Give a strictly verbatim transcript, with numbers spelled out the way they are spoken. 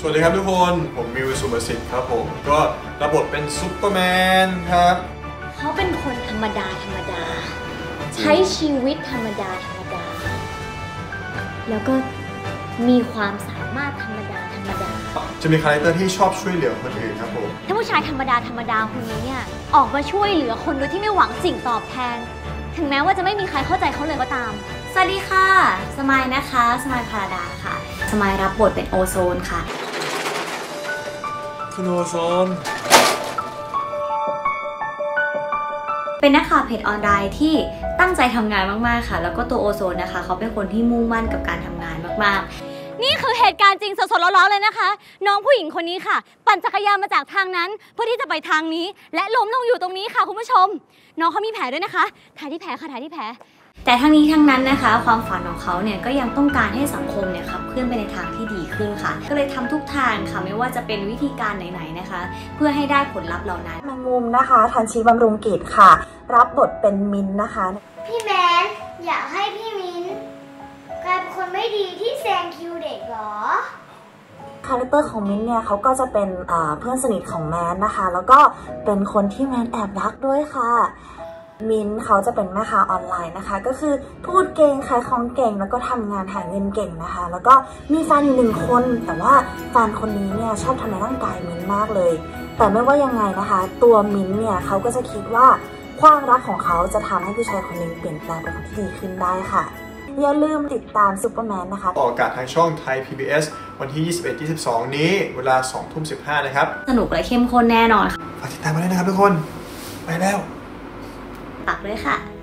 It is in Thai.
วัสดีครับทุกคนผมมิวสุประสิทธิ์ครับผมก็รับบทเป็นซุปเปอร์แมนครับเขาเป็นคนธรรมดาธรรมดาใช้ชีวิตธรรมดาธรรมดาแล้วก็มีความสามารถธรรมดาธรรมดาจะมีคาแรคเตอร์ที่ชอบช่วยเหลือคนอื่นครับผมถ้าผู้ชายธรรมดาธรรมดาคนนี้เนี่ยออกมาช่วยเหลือคนโดยที่ไม่หวังสิ่งตอบแทนถึงแม้ว่าจะไม่มีใครเข้าใจเขาเลยก็ตามสวัสดีค่ะสมายนะคะสมายพาราดาค่ะสมายรับบทเป็นโอโซนค่ะคุณโอโซนเป็นนักข่าวเพจออนไลน์ที่ตั้งใจทำงานมากๆค่ะแล้วก็ตัวโอโซนนะคะเขาเป็นคนที่มุ่งมั่นกับการทำงานมากๆนี่คือเหตุการณ์จริงสดๆร้อนๆเลยนะคะน้องผู้หญิงคนนี้ค่ะปั่นจักรยานมาจากทางนั้นเพื่อที่จะไปทางนี้และล้มลงอยู่ตรงนี้ค่ะคุณผู้ชมน้องเขามีแผลด้วยนะคะถ่ายที่แผลค่ะถ่ายที่แผลแต่ทั้งนี้ทั้งนั้นนะคะความฝันของเขาเนี่ยก็ยังต้องการให้สังคมเนี่ยขับเคลื่อนไปในทางที่ดีขึ้นค่ะก็เลยทำทุกทางค่ะไม่ว่าจะเป็นวิธีการไหนๆนะคะเพื่อให้ได้ผลลัพธ์เหล่านั้นแมงมุมนะคะทันชีบำรุงกิจค่ะรับบทเป็นมินนะคะพี่แมนอยากให้พี่มินกลายเป็นคนไม่ดีที่แซงคิวเด็กหรอคาแรคเตอร์ของมินเนี่ยเขาก็จะเป็นเพื่อนสนิทของแมนนะคะแล้วก็เป็นคนที่แมนแอบรักด้วยค่ะมินเขาจะเป็นแม่ค้าออนไลน์นะคะก็คือพูดเก่งขายของเก่งแล้วก็ทำงานหาเงินเก่งนะคะแล้วก็มีแฟนอยู่หนึ่งคนแต่ว่าแฟนคนนี้เนี่ยชอบทำร้ายร่างกายมินมากเลยแต่ไม่ว่ายังไงนะคะตัวมินเนี่ยเขาก็จะคิดว่าความรักของเขาจะทำให้ผู้ชายคนนึงเปลี่ยนแปลงเป็นคนที่ดีขึ้นได้ค่ะอย่าลืมติดตามซูเปอร์แมนนะคะออกอากาศทางช่องไทย พี บี เอส วันที่ ยี่สิบเอ็ด ยี่สิบสอง นี้เวลา สองทุ่มสิบห้า นะครับสนุกและเข้มข้นแน่นอนค่ะฝากติดตามมาด้วยนะครับทุกคนไปแล้วฝากด้วยค่ะ